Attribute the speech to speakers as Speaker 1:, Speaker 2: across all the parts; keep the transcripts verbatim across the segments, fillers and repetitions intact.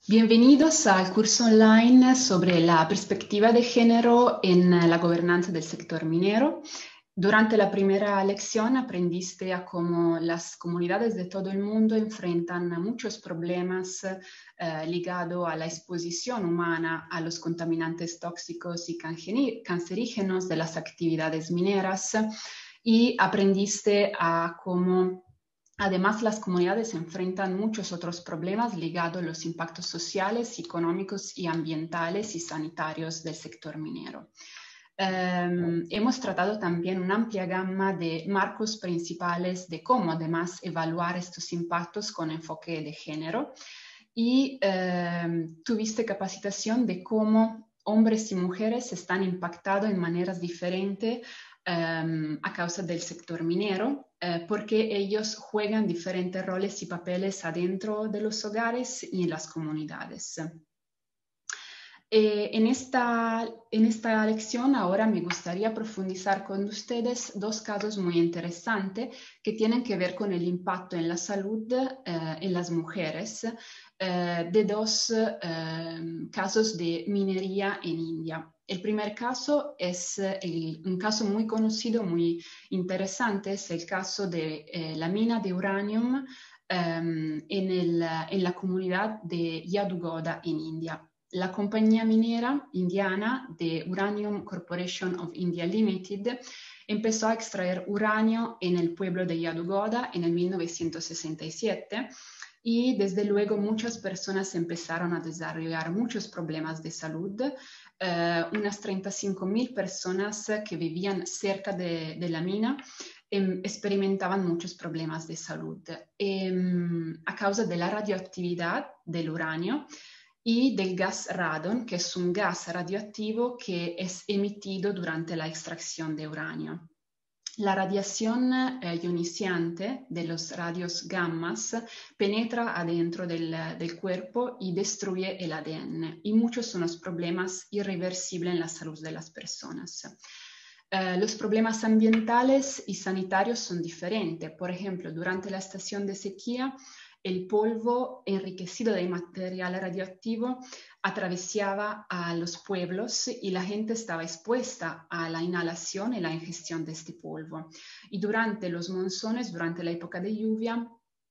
Speaker 1: Bienvenidos al curso online sobre la perspectiva de género en la gobernanza del sector minero. Durante la primera lección aprendiste a cómo las comunidades de todo el mundo enfrentan muchos problemas eh, ligados a la exposición humana a los contaminantes tóxicos y cancerígenos de las actividades mineras, y aprendiste a cómo además las comunidades enfrentan muchos otros problemas ligados a los impactos sociales, económicos y ambientales y sanitarios del sector minero. Um, hemos tratado también una amplia gama de marcos principales de cómo además evaluar estos impactos con enfoque de género, y um, tuviste capacitación de cómo hombres y mujeres están impactados en maneras diferentes um, a causa del sector minero, eh, porque ellos juegan diferentes roles y papeles adentro de los hogares y en las comunidades. Eh, en, esta, en esta lección ahora me gustaría profundizar con ustedes dos casos muy interesantes que tienen que ver con el impacto en la salud eh, en las mujeres eh, de dos eh, casos de minería en India. El primer caso es el, un caso muy conocido, muy interesante, es el caso de eh, la mina de uranio um, en, el, en la comunidad de Yadugoda en India. La compañía minera indiana de Uranium Corporation of India Limited empezó a extraer uranio en el pueblo de Yadugoda en el mil novecientos sesenta y siete, y desde luego muchas personas empezaron a desarrollar muchos problemas de salud. Uh, unas treinta y cinco mil personas que vivían cerca de, de la mina eh, experimentaban muchos problemas de salud eh, a causa de la radioactividad del uranio y del gas radon, que es un gas radioactivo que es emitido durante la extracción de uranio. La radiación eh, ionizante de los radios gammas penetra adentro del, del cuerpo y destruye el A D N, y muchos son los problemas irreversibles en la salud de las personas. Uh, los problemas ambientales y sanitarios son diferentes. Por ejemplo, durante la estación de sequía, el polvo enriquecido de material radioactivo atravesaba a los pueblos y la gente estaba expuesta a la inhalación y la ingestión de este polvo. Y durante los monzones, durante la época de lluvia,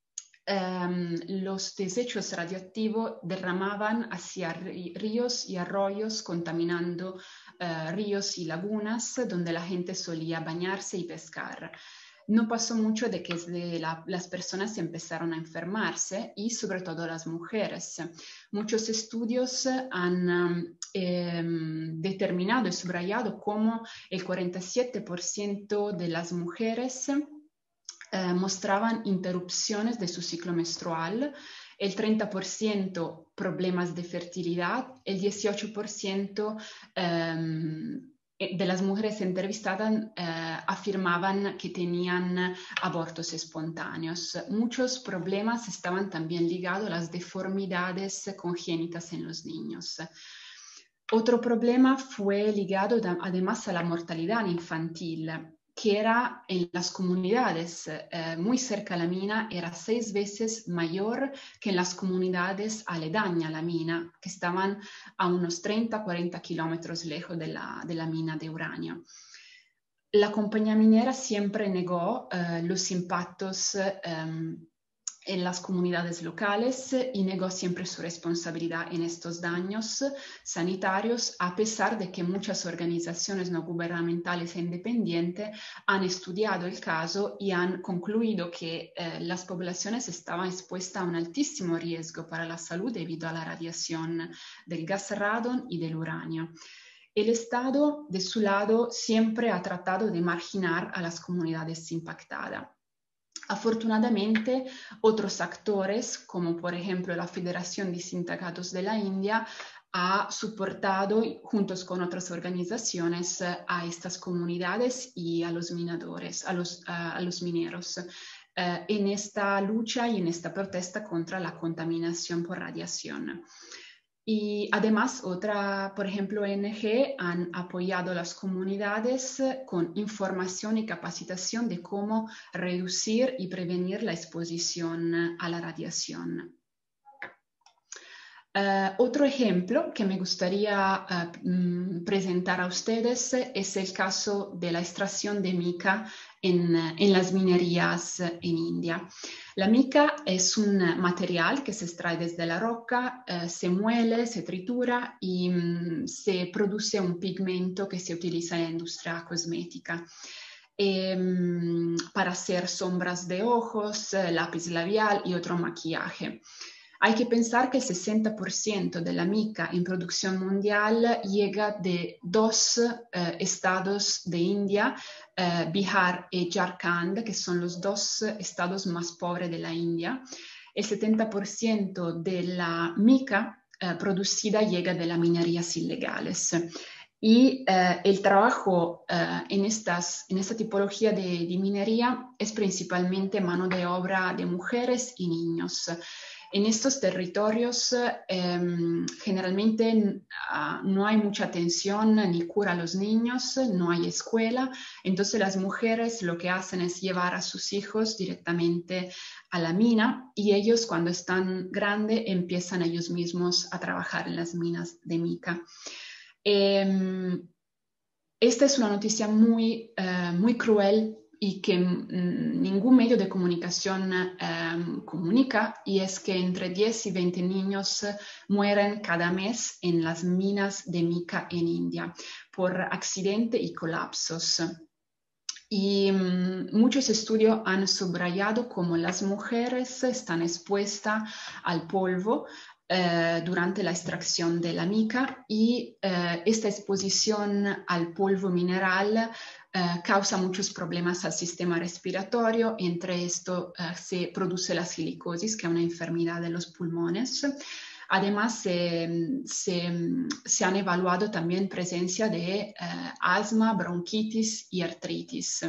Speaker 1: Um, los desechos radioactivos derramaban hacia ríos y arroyos, contaminando uh, ríos y lagunas donde la gente solía bañarse y pescar. No pasó mucho de que de la, las personas empezaron a enfermarse, y sobre todo las mujeres. Muchos estudios han um, eh, determinado y subrayado cómo el cuarenta y siete por ciento de las mujeres Eh, mostraban interrupciones de su ciclo menstrual, el treinta por ciento problemas de fertilidad, el dieciocho por ciento eh, de las mujeres entrevistadas eh, afirmaban que tenían abortos espontáneos. Muchos problemas estaban también ligados a las deformidades congénitas en los niños. Otro problema fue ligado además a la mortalidad infantil, que era en las comunidades eh, muy cerca a la mina, era seis veces mayor que en las comunidades aledañas a la mina, que estaban a unos treinta a cuarenta kilómetros lejos de la, de la mina de uranio. La compañía minera siempre negó eh, los impactos eh, en las comunidades locales y negó siempre su responsabilidad en estos daños sanitarios, a pesar de que muchas organizaciones no gubernamentales e independientes han estudiado el caso y han concluido que eh, las poblaciones estaban expuestas a un altísimo riesgo para la salud debido a la radiación del gas radon y del uranio. El Estado, de su lado, siempre ha tratado de marginar a las comunidades impactadas. Afortunadamente, otros actores, como por ejemplo la Federación de Sindicatos de la India, ha soportado, juntos con otras organizaciones, a estas comunidades y a los minadores, a los, a, a los mineros, eh, en esta lucha y en esta protesta contra la contaminación por radiación. Y además, otra, por ejemplo, O N G han apoyado a las comunidades con información y capacitación de cómo reducir y prevenir la exposición a la radiación. Uh, otro ejemplo que me gustaría uh, mm, presentar a ustedes es el caso de la extracción de mica en, en las minerías en India. La mica es un material que se extrae desde la roca, uh, se muele, se tritura y um, se produce un pigmento que se utiliza en la industria cosmética. Eh, para hacer sombras de ojos, lápiz labial y otro maquillaje. Hay que pensar que el sesenta por ciento de la mica en producción mundial llega de dos eh, estados de India, eh, Bihar y Jharkhand, que son los dos estados más pobres de la India. El setenta por ciento de la mica eh, producida llega de las minerías ilegales. Y eh, el trabajo eh, en, estas, en esta tipología de, de minería es principalmente mano de obra de mujeres y niños. En estos territorios eh, generalmente uh, no hay mucha atención ni cura a los niños, no hay escuela, entonces las mujeres lo que hacen es llevar a sus hijos directamente a la mina y ellos cuando están grandes empiezan ellos mismos a trabajar en las minas de mica. Eh, esta es una noticia muy, uh, muy cruel y que mm, ningún medio de comunicación um, comunica, y es que entre diez y veinte niños mueren cada mes en las minas de mica en India por accidente y colapsos. Y um, muchos estudios han subrayado cómo las mujeres están expuestas al polvo Eh, durante la extracción de la mica y eh, esta exposición al polvo mineral eh, causa muchos problemas al sistema respiratorio. Entre esto eh, se produce la silicosis, que es una enfermedad de los pulmones. Además, se, se, se han evaluado también presencia de eh, asma, bronquitis y artritis.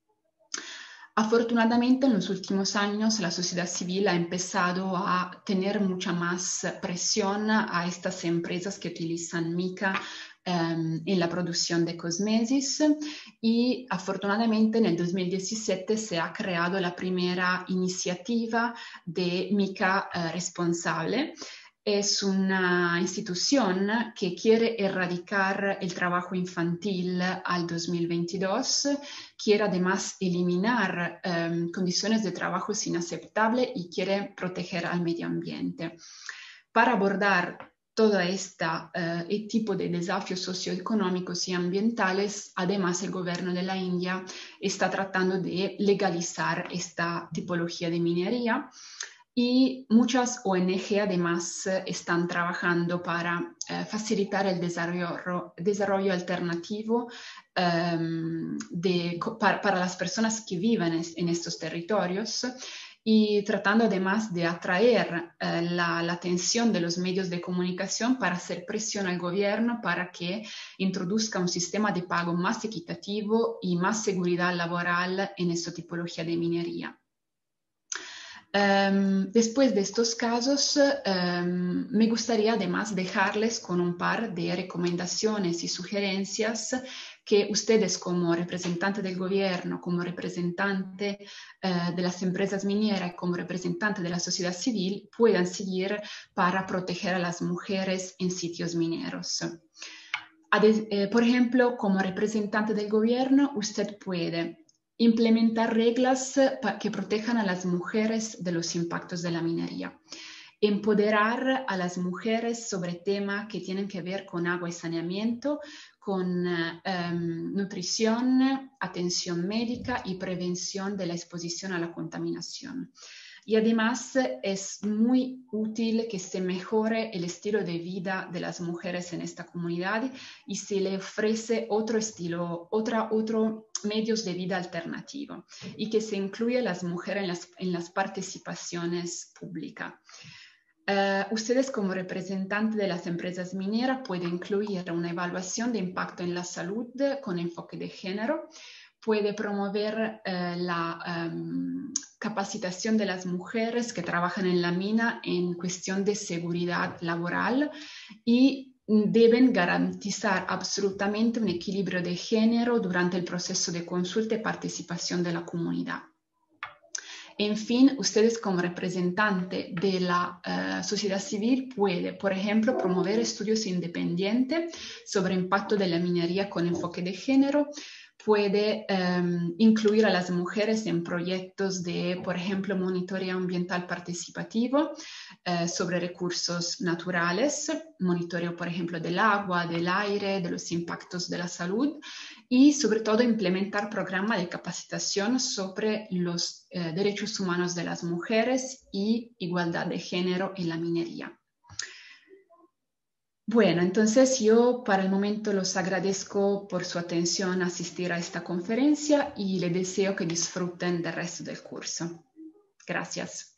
Speaker 1: Afortunadamente, en los últimos años, la sociedad civil ha empezado a tener mucha más presión a estas empresas que utilizan mica um, en la producción de cosmesis y afortunadamente en el dos mil diecisiete se ha creado la primera iniciativa de mica uh, responsable. Es una institución que quiere erradicar el trabajo infantil al dos mil veintidós, quiere además eliminar um, condiciones de trabajo inaceptables y quiere proteger al medio ambiente. Para abordar todo este uh, tipo de desafíos socioeconómicos y ambientales, además el gobierno de la India está tratando de legalizar esta tipología de minería. Y muchas O N G además están trabajando para eh, facilitar el desarrollo, desarrollo alternativo um, de, para, para las personas que viven en estos territorios y tratando además de atraer eh, la, la atención de los medios de comunicación para hacer presión al gobierno para que introduzca un sistema de pago más equitativo y más seguridad laboral en esta tipología de minería. Um, después de estos casos, um, me gustaría además dejarles con un par de recomendaciones y sugerencias que ustedes como representante del gobierno, como representante uh, de las empresas mineras, como representante de la sociedad civil, puedan seguir para proteger a las mujeres en sitios mineros. Ade- eh, por ejemplo, como representante del gobierno, usted puede implementar reglas que protejan a las mujeres de los impactos de la minería. Empoderar a las mujeres sobre temas que tienen que ver con agua y saneamiento, con um, nutrición, atención médica y prevención de la exposición a la contaminación. Y además es muy útil que se mejore el estilo de vida de las mujeres en esta comunidad y se le ofrece otro estilo, otra, otro medios de vida alternativo y que se incluya a las mujeres en las, en las participaciones públicas. Uh, ustedes como representantes de las empresas mineras pueden incluir una evaluación de impacto en la salud con enfoque de género, puede promover uh, la um, capacitación de las mujeres que trabajan en la mina en cuestión de seguridad laboral y deben garantizar absolutamente un equilibrio de género durante el proceso de consulta y participación de la comunidad. En fin, ustedes como representante de la uh, sociedad civil puede, por ejemplo, promover estudios independientes sobre impacto de la minería con enfoque de género, puede um, incluir a las mujeres en proyectos de, por ejemplo, monitoreo ambiental participativo uh, sobre recursos naturales, monitoreo, por ejemplo, del agua, del aire, de los impactos de la salud, y sobre todo implementar programas de capacitación sobre los uh, derechos humanos de las mujeres y igualdad de género en la minería. Bueno, entonces yo para el momento los agradezco por su atención a asistir a esta conferencia y les deseo que disfruten del resto del curso. Gracias.